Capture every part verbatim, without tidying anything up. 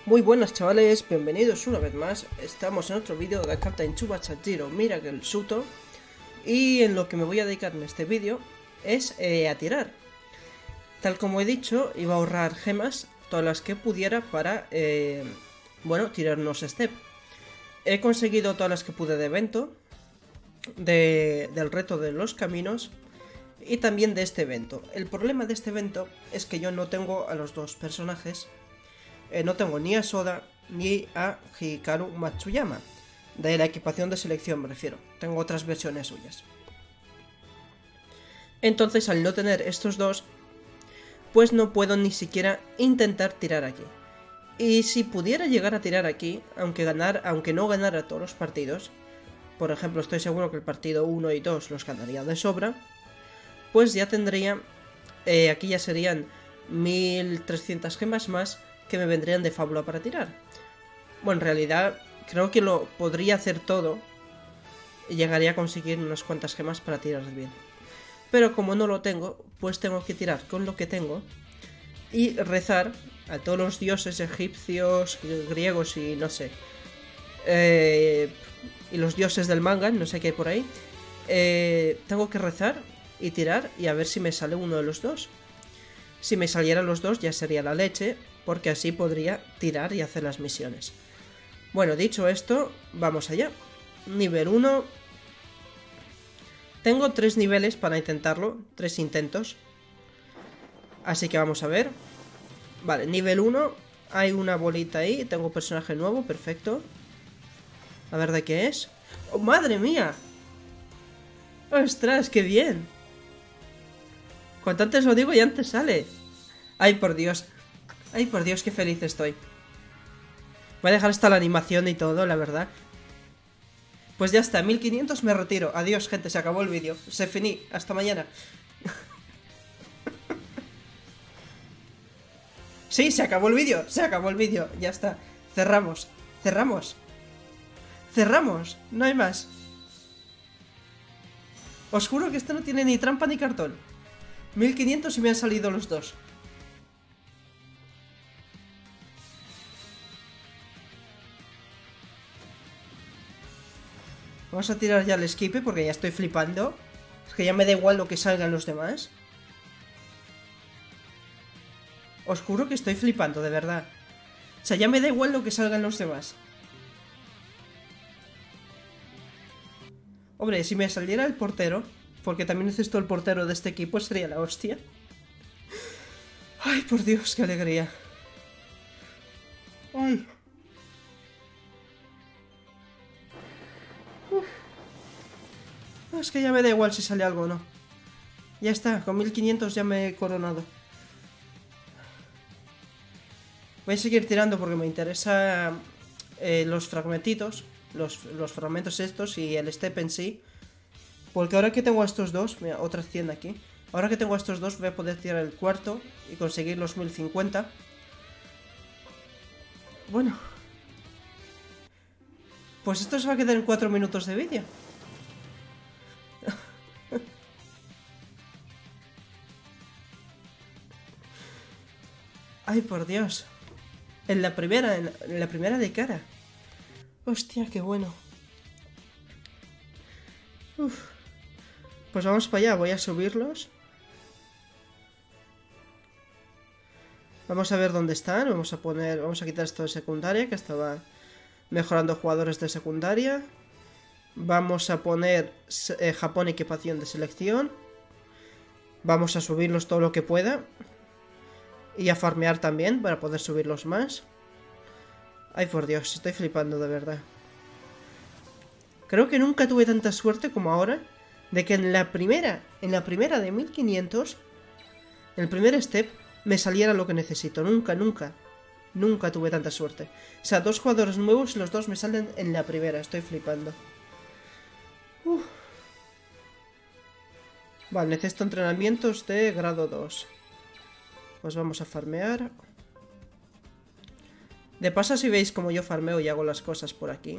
Muy buenas chavales, bienvenidos una vez más. Estamos en otro vídeo de Captain Tsubasa Zero Miracle Shuto. Y en lo que me voy a dedicar en este vídeo es eh, a tirar. Tal como he dicho, iba a ahorrar gemas, todas las que pudiera para, eh, bueno, tirar unos step. He conseguido todas las que pude de evento, de, del reto de los caminos y también de este evento. El problema de este evento es que yo no tengo a los dos personajes. Eh, no tengo ni a Soda ni a Hikaru Matsuyama. De la equipación de selección me refiero. Tengo otras versiones suyas. Entonces, al no tener estos dos, pues no puedo ni siquiera intentar tirar aquí. Y si pudiera llegar a tirar aquí, aunque, ganar, aunque no ganara todos los partidos, por ejemplo, estoy seguro que el partido uno y dos los ganaría de sobra, pues ya tendría, eh, aquí ya serían mil trescientas gemas más que me vendrían de fábula para tirar. Bueno, en realidad creo que lo podría hacer todo y llegaría a conseguir unas cuantas gemas para tirar bien. Pero como no lo tengo, pues tengo que tirar con lo que tengo y rezar a todos los dioses egipcios, griegos y no sé, eh, y los dioses del manga, no sé qué hay por ahí. Eh, tengo que rezar y tirar y a ver si me sale uno de los dos. Si me salieran los dos ya sería la leche, porque así podría tirar y hacer las misiones. Bueno, dicho esto, vamos allá. Nivel uno. Tengo tres niveles para intentarlo, tres intentos. Así que vamos a ver. Vale, nivel uno. Hay una bolita ahí, tengo personaje nuevo, perfecto. A ver de qué es. ¡Oh, madre mía! ¡Ostras, qué bien! Cuanto antes lo digo y antes sale. ¡Ay, por Dios! ¡Ay, por Dios, qué feliz estoy! Voy a dejar hasta la animación y todo, la verdad. Pues ya está, mil quinientos me retiro. Adiós, gente, se acabó el vídeo. Se finí, hasta mañana. Sí, se acabó el vídeo, se acabó el vídeo. Ya está, cerramos, cerramos. Cerramos, no hay más. Os juro que esto no tiene ni trampa ni cartón. mil quinientos y me han salido los dos. Vamos a tirar ya el escape porque ya estoy flipando. Es que ya me da igual lo que salgan los demás. Os juro que estoy flipando, de verdad. O sea, ya me da igual lo que salgan los demás. Hombre, si me saliera el portero, porque también necesito el portero de este equipo, sería la hostia. Ay, por Dios, qué alegría. Ay. Uf. Es que ya me da igual si sale algo o no. Ya está, con mil quinientos ya me he coronado. Voy a seguir tirando porque me interesa eh, los fragmentitos, los, los fragmentos estos y el step en sí. Porque ahora que tengo a estos dos, mira, otra cien aquí. Ahora que tengo a estos dos voy a poder tirar el cuarto y conseguir los mil cincuenta. Bueno. Pues esto se va a quedar en cuatro minutos de vídeo. Ay, por Dios. En la primera, en la, en la primera de cara. Hostia, qué bueno. Uf. Pues vamos para allá, voy a subirlos. Vamos a ver dónde están. Vamos a poner. Vamos a quitar esto de secundaria, que estaba mejorando jugadores de secundaria. Vamos a poner eh, Japón equipación de selección. Vamos a subirlos todo lo que pueda. Y a farmear también para poder subirlos más. Ay, por Dios, estoy flipando de verdad. Creo que nunca tuve tanta suerte como ahora de que en la primera, en la primera de mil quinientos, en el primer step, me saliera lo que necesito. Nunca, nunca, nunca tuve tanta suerte. O sea, dos jugadores nuevos y los dos me salen en la primera. Estoy flipando. Uf. Vale, necesito entrenamientos de grado dos. Pues vamos a farmear. De paso, si veis como yo farmeo y hago las cosas por aquí.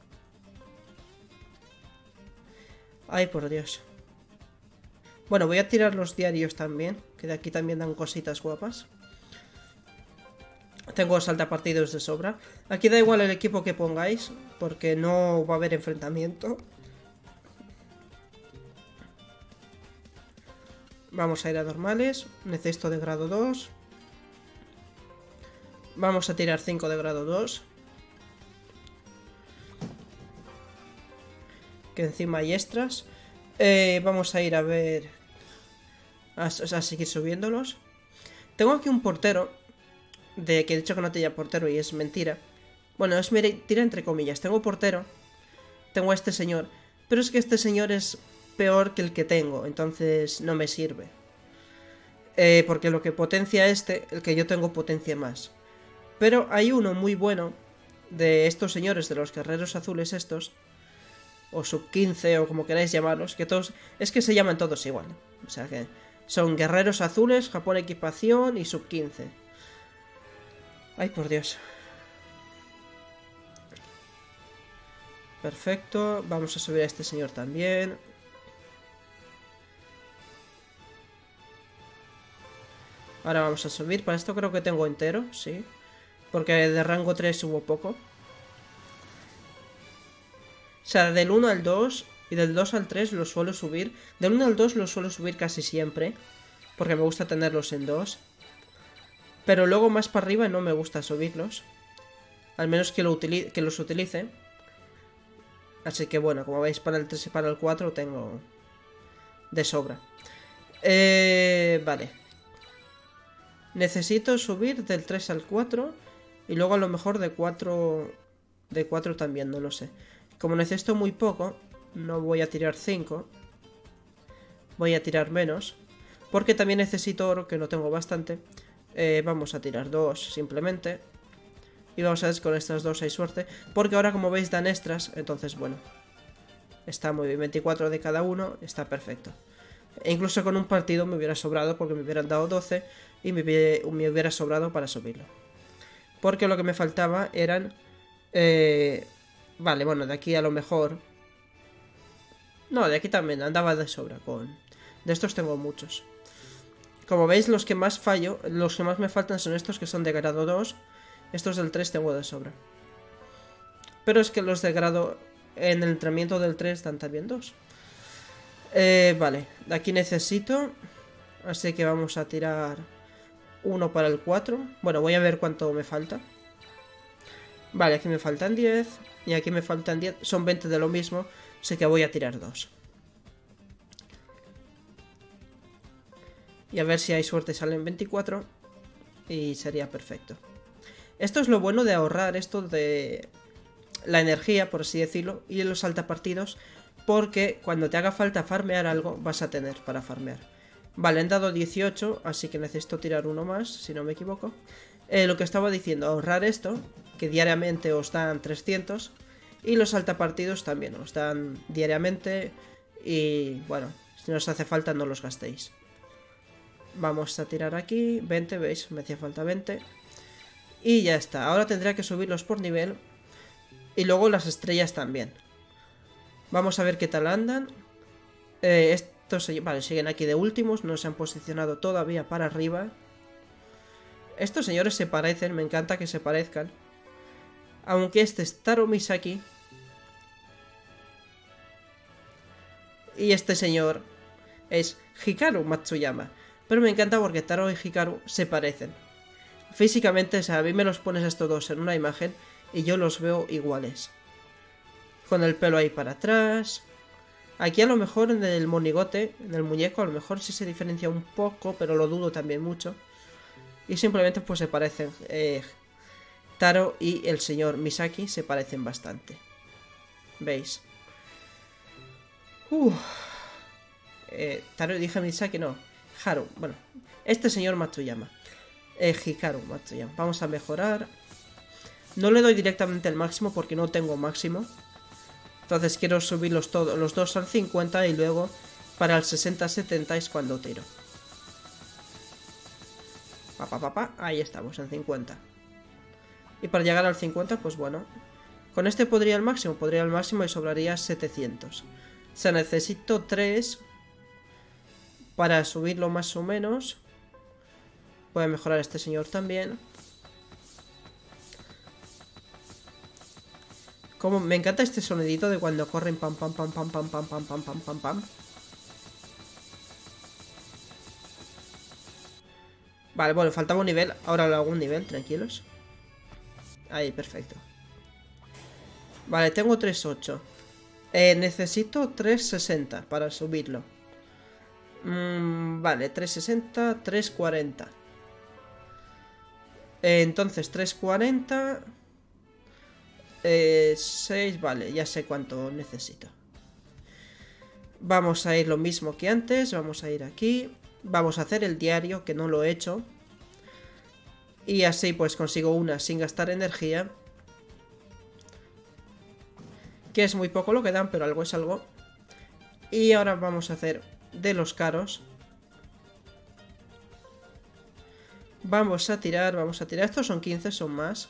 Ay, por Dios. Bueno, voy a tirar los diarios también, que de aquí también dan cositas guapas. Tengo saltapartidos de sobra. Aquí da igual el equipo que pongáis, porque no va a haber enfrentamiento. Vamos a ir a normales. Necesito de grado dos. Vamos a tirar cinco de grado dos. Que encima hay extras. Eh, vamos a ir a ver... A, a seguir subiéndolos. Tengo aquí un portero. De que he dicho que no tenía portero y es mentira. Bueno, es mentira entre comillas. Tengo portero. Tengo a este señor. Pero es que este señor es peor que el que tengo. Entonces no me sirve. Eh, porque lo que potencia este, el que yo tengo potencia más. Pero hay uno muy bueno. De estos señores, de los guerreros azules estos. O sub quince o como queráis llamarlos. Que todos... Es que se llaman todos igual. O sea que... Son guerreros azules, Japón equipación y sub quince. Ay, por Dios. Perfecto. Vamos a subir a este señor también. Ahora vamos a subir. Para esto creo que tengo entero, sí. Porque de rango tres hubo poco. O sea, del uno al dos y del dos al tres lo suelo subir. Del uno al dos lo suelo subir casi siempre. Porque me gusta tenerlos en dos. Pero luego más para arriba no me gusta subirlos. Al menos que, lo utili que los utilice. Así que bueno, como veis para el tres y para el cuatro tengo de sobra. Eh, vale. Necesito subir del tres al cuatro. Y luego a lo mejor de cuatro... De cuatro también, no lo sé. Como necesito muy poco, no voy a tirar cinco. Voy a tirar menos. Porque también necesito oro, que no tengo bastante. Eh, vamos a tirar dos simplemente. Y vamos a ver si con estas dos hay suerte. Porque ahora como veis dan extras. Entonces bueno. Está muy bien. veinticuatro de cada uno. Está perfecto. E incluso con un partido me hubiera sobrado. Porque me hubieran dado doce. Y me hubiera, me hubiera sobrado para subirlo. Porque lo que me faltaba eran... Eh, vale, bueno, de aquí a lo mejor... No, de aquí también andaba de sobra con... De estos tengo muchos. Como veis, los que más fallo, los que más me faltan son estos que son de grado dos. Estos del tres tengo de sobra. Pero es que los de grado... En el entrenamiento del tres dan también dos. Eh, vale, de aquí necesito... Así que vamos a tirar... Uno para el cuatro. Bueno, voy a ver cuánto me falta. Vale, aquí me faltan diez. Y aquí me faltan diez. Son veinte de lo mismo. Así que voy a tirar dos. Y a ver si hay suerte salen veinticuatro. Y sería perfecto. Esto es lo bueno de ahorrar esto de la energía, por así decirlo, y en los saltapartidos, porque cuando te haga falta farmear algo, vas a tener para farmear. Vale, han dado dieciocho, así que necesito tirar uno más, si no me equivoco. Eh, lo que estaba diciendo, ahorrar esto, que diariamente os dan trescientos, y los saltapartidos también os dan diariamente, y bueno, si no os hace falta no los gastéis. Vamos a tirar aquí, veinte, veis, me hacía falta veinte. Y ya está, ahora tendría que subirlos por nivel. Y luego las estrellas también. Vamos a ver qué tal andan. Eh, estos, vale, siguen aquí de últimos, no se han posicionado todavía para arriba. Estos señores se parecen, me encanta que se parezcan. Aunque este es Taro Misaki. Y este señor es Hikaru Matsuyama. Pero me encanta porque Taro y Hikaru se parecen. Físicamente, o sea, a mí me los pones estos dos en una imagen y yo los veo iguales. Con el pelo ahí para atrás. Aquí a lo mejor en el monigote, en el muñeco, a lo mejor sí se diferencia un poco, pero lo dudo también mucho. Y simplemente pues se parecen. Eh, Taro y el señor Misaki se parecen bastante. ¿Veis? Uf. Eh, Taro dije Misaki, no. Haru, bueno. Este señor Matsuyama. Eh, Hikaru Matsuyama. Vamos a mejorar. No le doy directamente el máximo porque no tengo máximo. Entonces quiero subirlos todos, los dos al cincuenta y luego para el sesenta setenta es cuando tiro. Pa, pa, pa, pa. Ahí estamos, en cincuenta. Y para llegar al cincuenta, pues bueno. Con este podría el máximo, podría el máximo y sobraría setecientos. O sea, necesito tres para subirlo más o menos. Voy a mejorar a este señor también. Como me encanta este sonidito de cuando corren pam pam pam pam pam pam pam pam pam pam pam. Vale, bueno, faltaba un nivel. Ahora lo hago un nivel, tranquilos. Ahí, perfecto. Vale, tengo tres ocho. Eh, necesito tres sesenta para subirlo. Mm, vale, tres sesenta, tres cuarenta. Eh, entonces, tres cuarenta... Eh, seis, vale, ya sé cuánto necesito. Vamos a ir lo mismo que antes. Vamos a ir aquí. Vamos a hacer el diario, que no lo he hecho. Y así pues consigo una sin gastar energía. Que es muy poco lo que dan, pero algo es algo. Y ahora vamos a hacer de los caros. Vamos a tirar, vamos a tirar. Estos son quince, son más.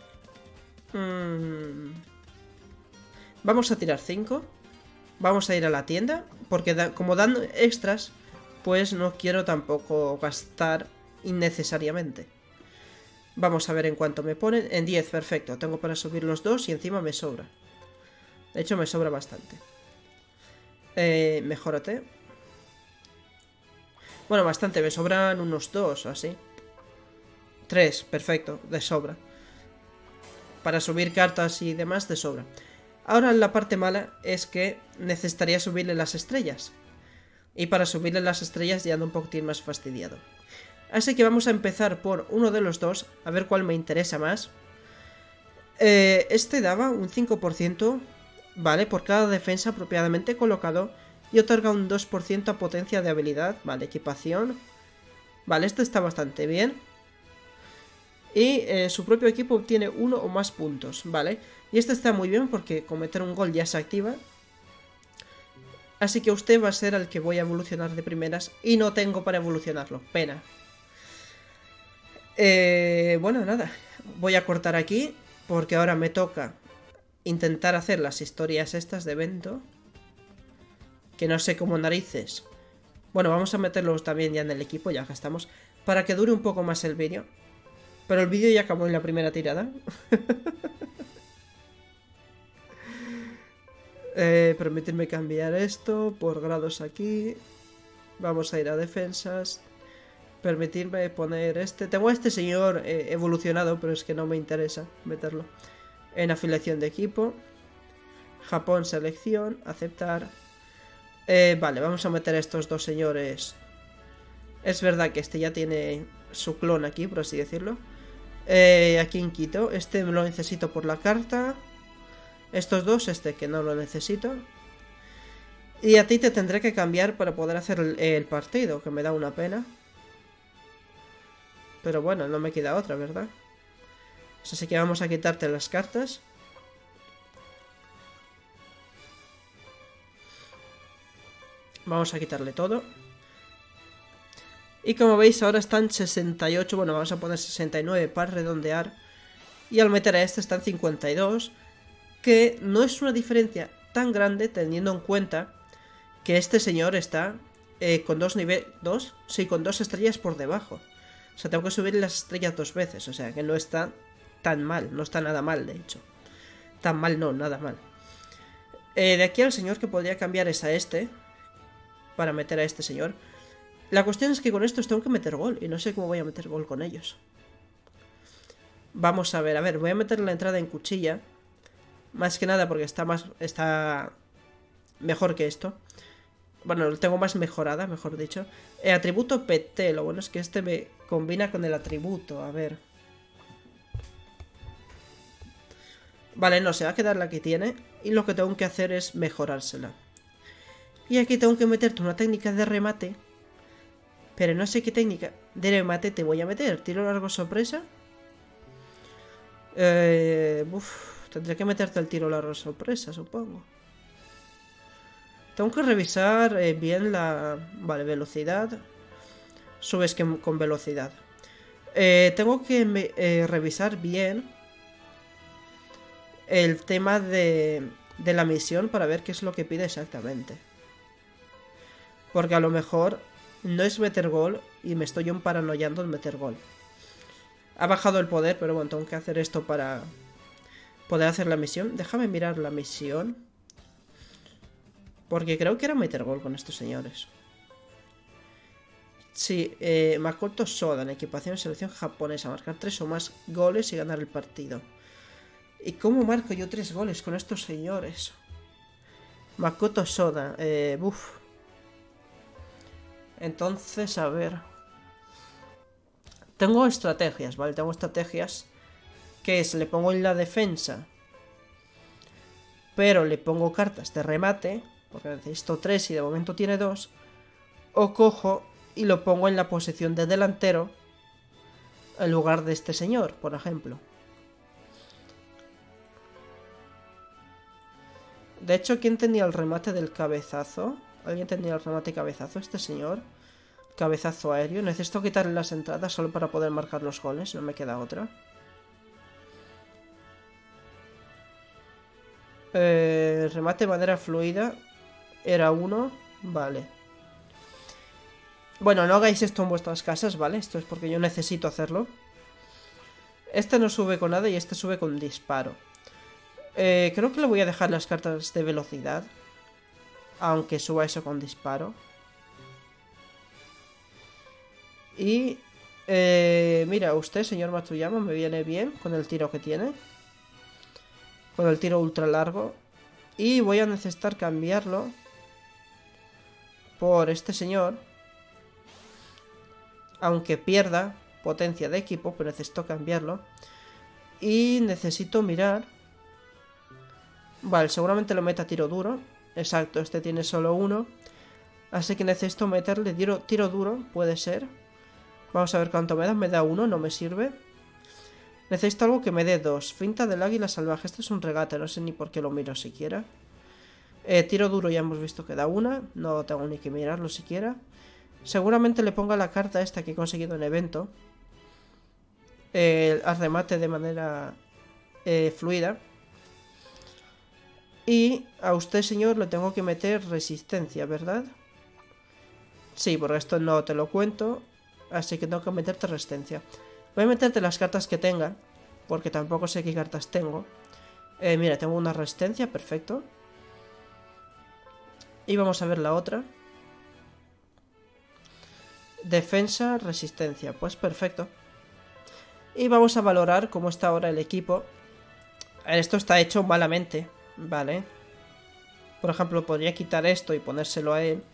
Mm. Vamos a tirar cinco. Vamos a ir a la tienda. Porque da, como dan extras, pues no quiero tampoco gastar innecesariamente. Vamos a ver en cuánto me ponen. En diez, perfecto. Tengo para subir los dos y encima me sobra. De hecho me sobra bastante. Eh, mejórate. Bueno, bastante. Me sobran unos dos o así. tres, perfecto. De sobra. Para subir cartas y demás de sobra. Ahora la parte mala es que necesitaría subirle las estrellas. Y para subirle las estrellas ya ando un poquitín más fastidiado. Así que vamos a empezar por uno de los dos. A ver cuál me interesa más. Eh, este daba un cinco por ciento. Vale, por cada defensa apropiadamente colocado. Y otorga un dos por ciento a potencia de habilidad. Vale, equipación. Vale, este está bastante bien. Y eh, su propio equipo obtiene uno o más puntos. Vale, y este está muy bien porque con meter un gol ya se activa. Así que usted va a ser el que voy a evolucionar de primeras. Y no tengo para evolucionarlo, pena. Eh, bueno, nada. Voy a cortar aquí. Porque ahora me toca intentar hacer las historias estas de evento. Que no sé cómo narices. Bueno, vamos a meterlos también ya en el equipo, ya que estamos. Para que dure un poco más el vídeo. Pero el vídeo ya acabó en la primera tirada. eh, permitirme cambiar esto por grados aquí. Vamos a ir a defensas. Permitirme poner este. Tengo a este señor eh, evolucionado, pero es que no me interesa meterlo. En afiliación de equipo. Japón, selección. Aceptar. Eh, vale, vamos a meter a estos dos señores. Es verdad que este ya tiene su clon aquí, por así decirlo. Eh, aquí en Quito. Este lo necesito por la carta. Estos dos, este que no lo necesito. Y a ti te tendré que cambiar para poder hacer el, el partido, que me da una pena. Pero bueno, no me queda otra, ¿verdad? Así que vamos a quitarte las cartas. Vamos a quitarle todo. Y como veis ahora están sesenta y ocho. Bueno, vamos a poner sesenta y nueve para redondear. Y al meter a este están cincuenta y dos. Que no es una diferencia tan grande teniendo en cuenta que este señor está eh, con dos niveles... ¿Dos? Sí, con dos estrellas por debajo. O sea, tengo que subir las estrellas dos veces. O sea, que no está tan mal. No está nada mal, de hecho. Tan mal no, nada mal. Eh, de aquí al señor que podría cambiar es a este. Para meter a este señor. La cuestión es que con estos tengo que meter gol. Y no sé cómo voy a meter gol con ellos. Vamos a ver, a ver. Voy a meter la entrada en cuchilla. Más que nada porque está más... Está mejor que esto. Bueno, lo tengo más mejorada, mejor dicho. El atributo P T. Lo bueno es que este me combina con el atributo. A ver. Vale, no, se va a quedar la que tiene. Y lo que tengo que hacer es mejorársela. Y aquí tengo que meterte una técnica de remate. Pero no sé qué técnica de remate te voy a meter. Tiro largo sorpresa. Eh, uf, tendré que meterte el tiro largo sorpresa, supongo. Tengo que revisar eh, bien la... Vale, velocidad. Subes que con velocidad. Eh, tengo que me, eh, revisar bien el tema de, de la misión para ver qué es lo que pide exactamente. Porque a lo mejor no es meter gol y me estoy paranoiando en meter gol. Ha bajado el poder, pero bueno, tengo que hacer esto para poder hacer la misión. Déjame mirar la misión. Porque creo que era meter gol con estos señores. Sí, eh, Makoto Soda, en equipación selección japonesa. Marcar tres o más goles y ganar el partido. ¿Y cómo marco yo tres goles con estos señores? Makoto Soda, eh, buf. Entonces, a ver. Tengo estrategias, ¿vale? Tengo estrategias. Que es, le pongo en la defensa. Pero le pongo cartas de remate. Porque necesito tres y de momento tiene dos. O cojo y lo pongo en la posición de delantero. En lugar de este señor, por ejemplo. De hecho, ¿quién tenía el remate del cabezazo? ¿Alguien tenía el remate cabezazo? Este señor. Cabezazo aéreo. Necesito quitarle las entradas solo para poder marcar los goles. No me queda otra. Eh, remate de manera fluida. Era uno. Vale. Bueno, no hagáis esto en vuestras casas, ¿vale? Esto es porque yo necesito hacerlo. Este no sube con nada y este sube con disparo. Eh, creo que le voy a dejar las cartas de velocidad. Aunque suba eso con disparo. Y... Eh, mira, usted, señor Matsuyama, me viene bien con el tiro que tiene. Con el tiro ultra largo. Y voy a necesitar cambiarlo por este señor. Aunque pierda potencia de equipo, pero necesito cambiarlo. Y necesito mirar. Vale, seguramente lo meta tiro duro. Exacto, este tiene solo uno. Así que necesito meterle tiro, tiro duro, puede ser. Vamos a ver cuánto me da. Me da uno, no me sirve. Necesito algo que me dé dos. Finta del águila salvaje. Este es un regate, no sé ni por qué lo miro siquiera. Eh, tiro duro ya hemos visto que da una. No tengo ni que mirarlo siquiera. Seguramente le ponga la carta esta que he conseguido en evento. Eh, al remate de manera eh, fluida. Y a usted, señor, le tengo que meter resistencia, ¿verdad? Sí, porque esto no te lo cuento. Así que tengo que meterte resistencia. Voy a meterte las cartas que tenga. Porque tampoco sé qué cartas tengo. Eh, mira, tengo una resistencia, perfecto. Y vamos a ver la otra. Defensa, resistencia, pues perfecto. Y vamos a valorar cómo está ahora el equipo. Esto está hecho malamente, vale. Por ejemplo, podría quitar esto y ponérselo a él.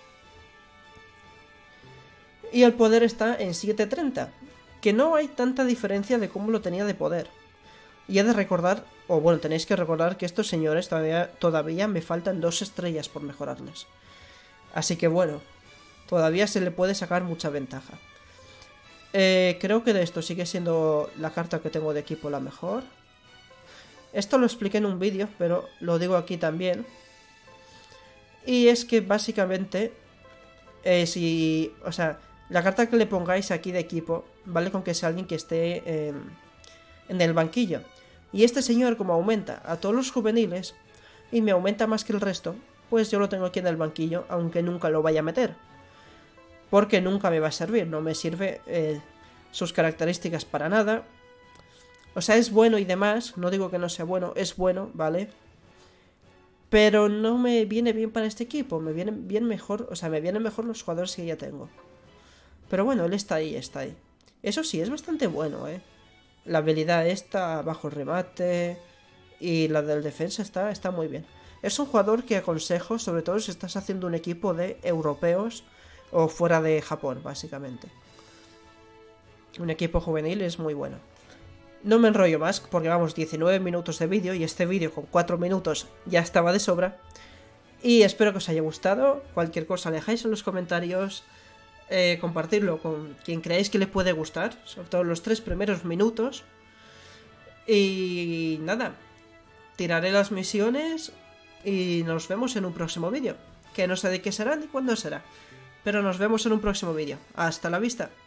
Y el poder está en siete treinta. Que no hay tanta diferencia de cómo lo tenía de poder. Y he de recordar, o bueno, tenéis que recordar que estos señores todavía, todavía me faltan dos estrellas por mejorarles. Así que bueno, todavía se le puede sacar mucha ventaja. Eh, creo que de esto sigue siendo la carta que tengo de equipo la mejor. Esto lo expliqué en un vídeo, pero lo digo aquí también. Y es que básicamente, eh, si, o sea, la carta que le pongáis aquí de equipo, vale con que sea alguien que esté eh, en el banquillo. Y este señor, como aumenta a todos los juveniles y me aumenta más que el resto, pues yo lo tengo aquí en el banquillo, aunque nunca lo vaya a meter. Porque nunca me va a servir, no me sirve eh, sus características para nada. O sea, es bueno y demás, no digo que no sea bueno, es bueno, ¿vale? Pero no me viene bien para este equipo, me vienen bien mejor, o sea, me vienen mejor los jugadores que ya tengo. Pero bueno, él está ahí, está ahí. Eso sí, es bastante bueno, ¿eh? La habilidad esta, bajo remate y la del defensa está, está muy bien. Es un jugador que aconsejo, sobre todo si estás haciendo un equipo de europeos o fuera de Japón, básicamente. Un equipo juvenil es muy bueno. No me enrollo más, porque vamos diecinueve minutos de vídeo y este vídeo con cuatro minutos ya estaba de sobra. Y espero que os haya gustado. Cualquier cosa dejáis en los comentarios. Eh, compartirlo con quien creáis que le puede gustar, sobre todo los tres primeros minutos. Y nada, tiraré las misiones y nos vemos en un próximo vídeo, que no sé de qué será ni cuándo será, pero nos vemos en un próximo vídeo. Hasta la vista.